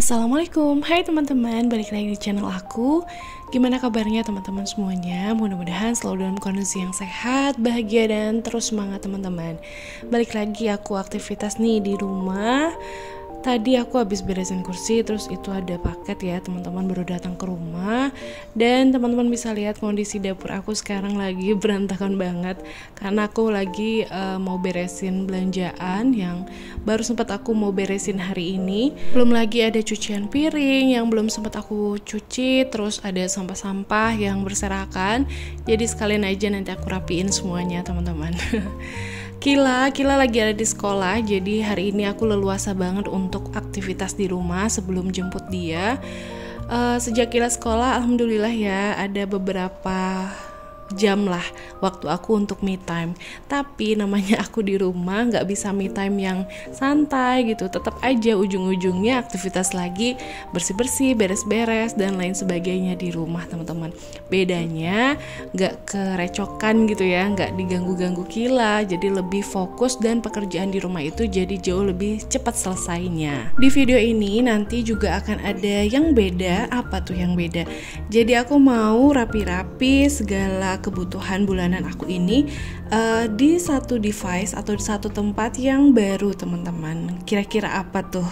Assalamualaikum, hai teman-teman, balik lagi di channel aku. Gimana kabarnya teman-teman semuanya? Mudah-mudahan selalu dalam kondisi yang sehat, bahagia, dan terus semangat teman-teman. Balik lagi aku aktivitas nih di rumah. Tadi aku habis beresin kursi, terus itu ada paket ya, teman-teman baru datang ke rumah. Dan teman-teman bisa lihat kondisi dapur aku sekarang lagi berantakan banget, karena aku lagi mau beresin belanjaan yang baru sempat aku mau beresin hari ini. Belum lagi ada cucian piring yang belum sempat aku cuci, terus ada sampah-sampah yang berserakan. Jadi sekalian aja nanti aku rapiin semuanya teman-teman. Kila lagi ada di sekolah, jadi hari ini aku leluasa banget untuk aktivitas di rumah sebelum jemput dia. Sejak Kila sekolah, alhamdulillah ya, ada beberapa jam lah waktu aku untuk me time. Tapi namanya aku di rumah nggak bisa me time yang santai gitu, tetap aja ujung-ujungnya aktivitas lagi, bersih-bersih, beres-beres dan lain sebagainya di rumah teman-teman. Bedanya nggak kerecokan gitu ya, nggak diganggu-ganggu Kila, jadi lebih fokus dan pekerjaan di rumah itu jadi jauh lebih cepat selesainya. Di video ini nanti juga akan ada yang beda. Apa tuh yang beda? Jadi aku mau rapi-rapi segala kebutuhan bulanan aku ini di satu device atau di satu tempat yang baru teman-teman. Kira-kira apa tuh?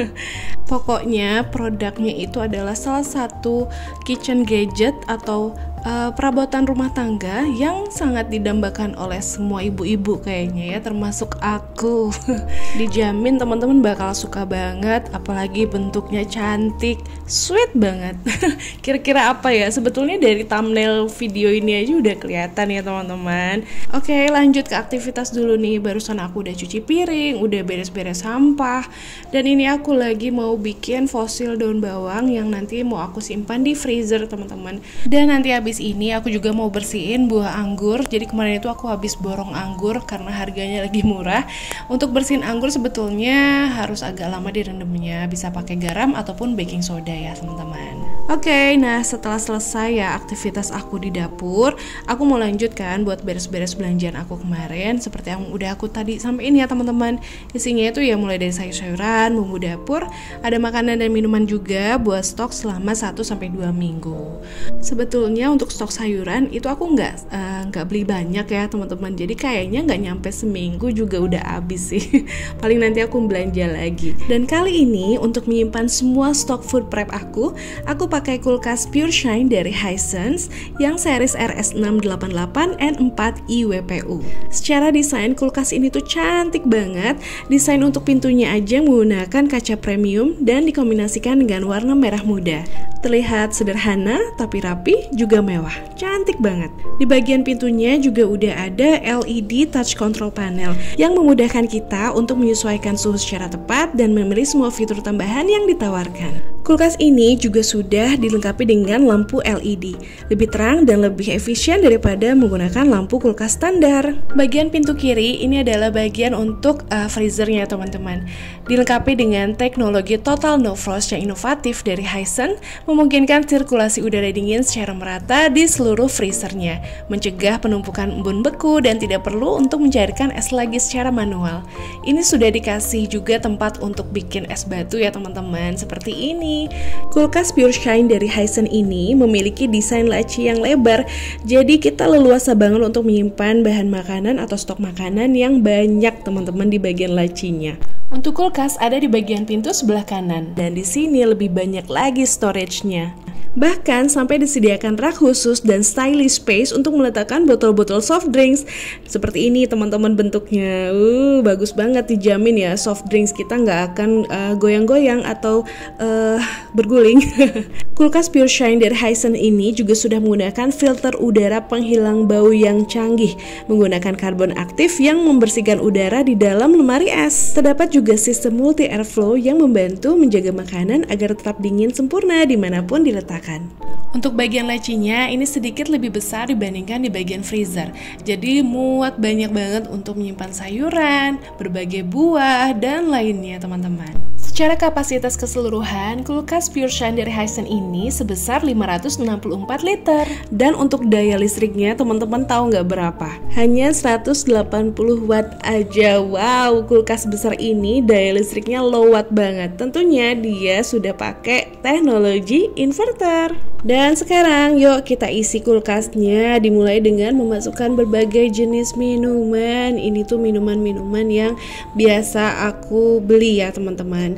Pokoknya produknya itu adalah salah satu kitchen gadget atau perabotan rumah tangga yang sangat didambakan oleh semua ibu-ibu kayaknya ya, termasuk aku. Dijamin teman-teman bakal suka banget, apalagi bentuknya cantik, sweet banget. Kira-kira apa ya? Sebetulnya dari thumbnail video ini aja udah kelihatan ya teman-teman. Oke, lanjut ke aktivitas dulu nih. Barusan aku udah cuci piring, udah beres-beres sampah, dan ini aku lagi mau bikin fosil daun bawang yang nanti mau aku simpan di freezer teman-teman. Dan nanti habis ini aku juga mau bersihin buah anggur. Jadi kemarin itu aku habis borong anggur karena harganya lagi murah. Untuk bersihin anggur sebetulnya harus agak lama direndamnya, bisa pakai garam ataupun baking soda ya teman-teman. Oke, nah setelah selesai ya aktivitas aku di dapur, aku mau lanjutkan buat beres-beres belanjaan aku kemarin seperti yang udah aku tadi sampein ya teman-teman. Isinya itu ya mulai dari sayur-sayuran, bumbu dapur, ada makanan dan minuman juga buat stok selama 1-2 minggu. Sebetulnya untuk stok sayuran itu aku nggak beli banyak ya teman-teman. Jadi kayaknya nggak nyampe seminggu juga udah habis sih. Paling nanti aku belanja lagi. Dan kali ini untuk menyimpan semua stok food prep aku pakai kulkas Pure Shine dari Hisense yang series RS688N4 IWPU. Secara desain kulkas ini tuh cantik banget. Desain untuk pintunya aja menggunakan kaca premium dan dikombinasikan dengan warna merah muda. Terlihat sederhana tapi rapi juga mewah. Cantik banget. Di bagian pintunya juga udah ada LED touch control panel yang memudahkan kita untuk menyesuaikan suhu secara tepat dan memilih semua fitur tambahan yang ditawarkan. Kulkas ini juga sudah dilengkapi dengan lampu LED, lebih terang dan lebih efisien daripada menggunakan lampu kulkas standar. Bagian pintu kiri ini adalah bagian untuk freezernya teman-teman. Dilengkapi dengan teknologi Total No Frost yang inovatif dari Hisense, memungkinkan sirkulasi udara dingin secara merata di seluruh freezernya, mencegah penumpukan embun beku dan tidak perlu untuk mencairkan es lagi secara manual. Ini sudah dikasih juga tempat untuk bikin es batu ya teman-teman, seperti ini. Kulkas Pure Shine dari Hisense ini memiliki desain laci yang lebar, jadi kita leluasa banget untuk menyimpan bahan makanan atau stok makanan yang banyak teman-teman di bagian lacinya. Untuk kulkas ada di bagian pintu sebelah kanan, dan di sini lebih banyak lagi storage-nya. Bahkan sampai disediakan rak khusus dan stylish space untuk meletakkan botol-botol soft drinks. Seperti ini teman-teman bentuknya. Bagus banget, dijamin ya soft drinks kita nggak akan goyang-goyang atau berguling. Kulkas Pure Shine dari Hisense ini juga sudah menggunakan filter udara penghilang bau yang canggih, menggunakan karbon aktif yang membersihkan udara di dalam lemari es. Terdapat juga sistem multi airflow yang membantu menjaga makanan agar tetap dingin sempurna dimanapun diletakkan. Untuk bagian lacinya ini sedikit lebih besar dibandingkan di bagian freezer, jadi muat banyak banget untuk menyimpan sayuran, berbagai buah, dan lainnya teman-teman. Secara kapasitas keseluruhan, kulkas Pure Shine dari Hisense ini sebesar 564 liter. Dan untuk daya listriknya teman-teman tahu nggak berapa? Hanya 180 watt aja. Wow, kulkas besar ini daya listriknya low watt banget. Tentunya dia sudah pakai teknologi inverter. Dan sekarang yuk kita isi kulkasnya, dimulai dengan memasukkan berbagai jenis minuman. Ini tuh minuman-minuman yang biasa aku beli ya teman-teman.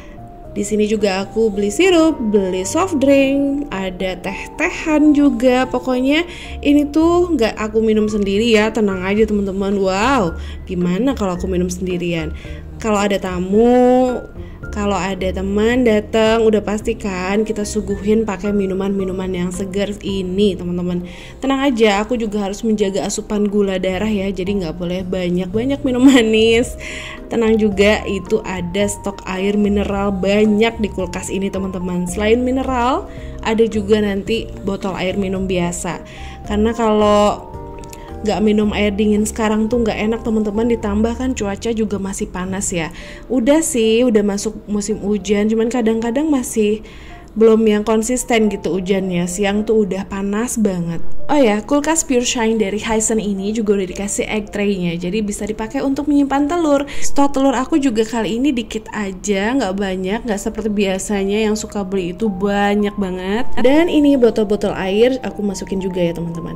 Di sini juga aku beli sirup, beli soft drink, ada teh-tehan juga. Pokoknya ini tuh nggak aku minum sendiri ya, tenang aja teman-teman. Wow, gimana kalau aku minum sendirian? Kalau ada tamu, kalau ada teman datang, udah pastikan kita suguhin pakai minuman-minuman yang segar ini teman-teman. Tenang aja, aku juga harus menjaga asupan gula darah ya, jadi nggak boleh banyak-banyak minum manis. Tenang juga, itu ada stok air mineral banyak di kulkas ini teman-teman. Selain mineral, ada juga nanti botol air minum biasa. Karena kalau nggak minum air dingin sekarang tuh nggak enak teman-teman, ditambah kan cuaca juga masih panas ya. Udah sih, udah masuk musim hujan, cuman kadang-kadang masih belum yang konsisten gitu hujannya. Siang tuh udah panas banget. Oh ya, kulkas Pure Shine dari Hisense ini juga udah dikasih egg tray-nya, jadi bisa dipakai untuk menyimpan telur. Stok telur aku juga kali ini dikit aja, nggak banyak, nggak seperti biasanya yang suka beli itu banyak banget. Dan ini botol-botol air aku masukin juga ya teman-teman.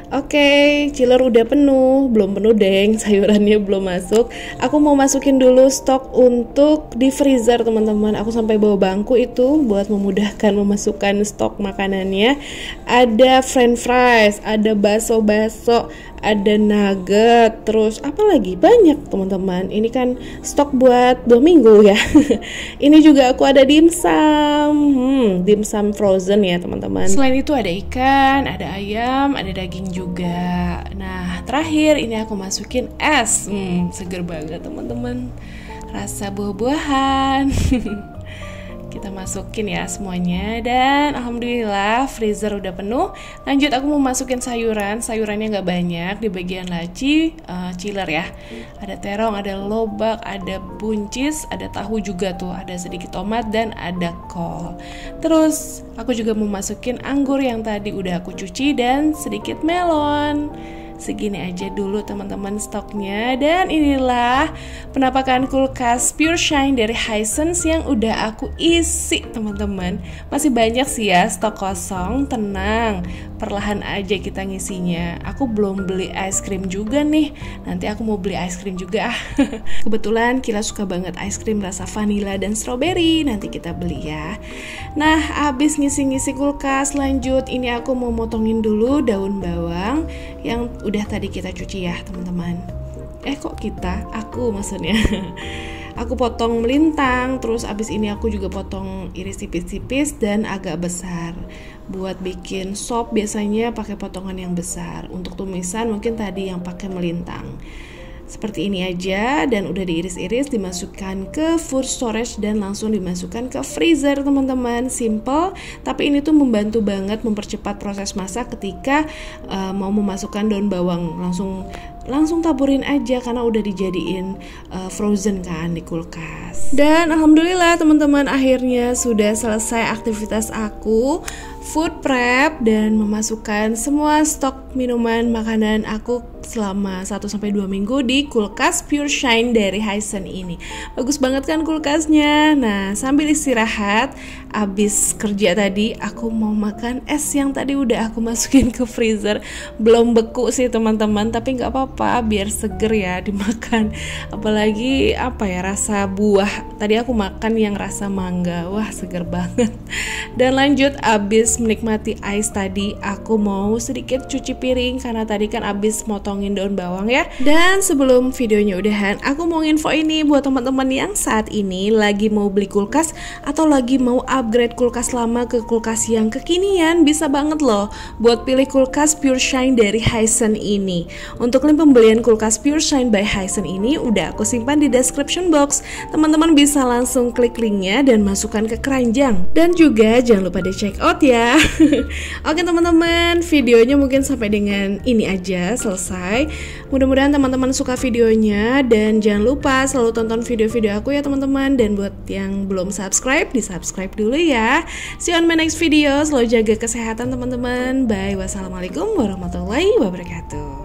Oke, chiller udah penuh, belum penuh deng, sayurannya belum masuk. Aku mau masukin dulu stok untuk di freezer teman-teman. Aku sampai bawa bangku itu buat memudahkan memasukkan stok makanannya. Ada french fries, ada bakso-bakso, ada nugget, terus apa lagi? Banyak teman-teman. Ini kan stok buat 2 minggu ya. Ini juga aku ada dimsum, dimsum frozen ya teman-teman. Selain itu ada ikan, ada ayam, ada daging juga. Nah terakhir ini aku masukin es, seger banget teman-teman. Rasa buah-buahan. Kita masukin ya semuanya, dan alhamdulillah freezer udah penuh. Lanjut aku mau masukin sayurannya nggak banyak, di bagian laci chiller ya. Ada terong, ada lobak, ada buncis, ada tahu juga tuh, ada sedikit tomat dan ada kol. Terus aku juga mau masukin anggur yang tadi udah aku cuci dan sedikit melon. Segini aja dulu teman-teman stoknya. Dan inilah penampakan kulkas Pure Shine dari Hisense yang udah aku isi teman-teman. Masih banyak sih ya stok kosong, tenang, perlahan aja kita ngisinya. Aku belum beli es krim juga nih, nanti aku mau beli es krim juga Kebetulan Kila suka banget es krim rasa vanila dan strawberry, nanti kita beli ya. Nah abis ngisi-ngisi kulkas, lanjut ini aku mau motongin dulu daun bawang yang udah tadi kita cuci ya teman-teman. Kok kita? Aku maksudnya. Aku potong melintang, terus abis ini aku juga potong iris tipis-tipis dan agak besar. Buat bikin sop biasanya pakai potongan yang besar. Untuk tumisan mungkin tadi yang pakai melintang. Seperti ini aja, dan udah diiris-iris, dimasukkan ke food storage dan langsung dimasukkan ke freezer teman-teman. Simple, tapi ini tuh membantu banget mempercepat proses masak ketika mau memasukkan daun bawang. Langsung taburin aja karena udah dijadiin frozen kan di kulkas. Dan alhamdulillah teman-teman, akhirnya sudah selesai aktivitas aku food prep dan memasukkan semua stok minuman makanan aku selama 1-2 minggu di kulkas Pure Shine dari Hisense ini. Bagus banget kan kulkasnya. Nah sambil istirahat abis kerja tadi, aku mau makan es yang tadi udah aku masukin ke freezer. Belum beku sih teman-teman, tapi nggak apa-apa biar seger ya dimakan. Apalagi rasa buah. Tadi aku makan yang rasa mangga, wah seger banget. Dan lanjut abis menikmati ice tadi, aku mau sedikit cuci piring karena tadi kan abis motongin daun bawang ya. Dan sebelum videonya udahan, aku mau info ini buat teman-teman yang saat ini lagi mau beli kulkas atau lagi mau upgrade kulkas lama ke kulkas yang kekinian, bisa banget loh buat pilih kulkas Pure Shine dari Hisense ini. Untuk link pembelian kulkas Pure Shine by Hisense ini udah aku simpan di description box. Teman-teman bisa langsung klik linknya dan masukkan ke keranjang. Dan juga jangan lupa di check out ya. Oke teman-teman, videonya mungkin sampai dengan ini aja selesai. selesai. Mudah-mudahan teman-teman suka videonya, dan jangan lupa selalu tonton video-video aku ya teman-teman. Dan buat yang belum subscribe, di-subscribe dulu ya. See you on my next video. Selalu jaga kesehatan teman-teman. Bye. Wassalamualaikum warahmatullahi wabarakatuh.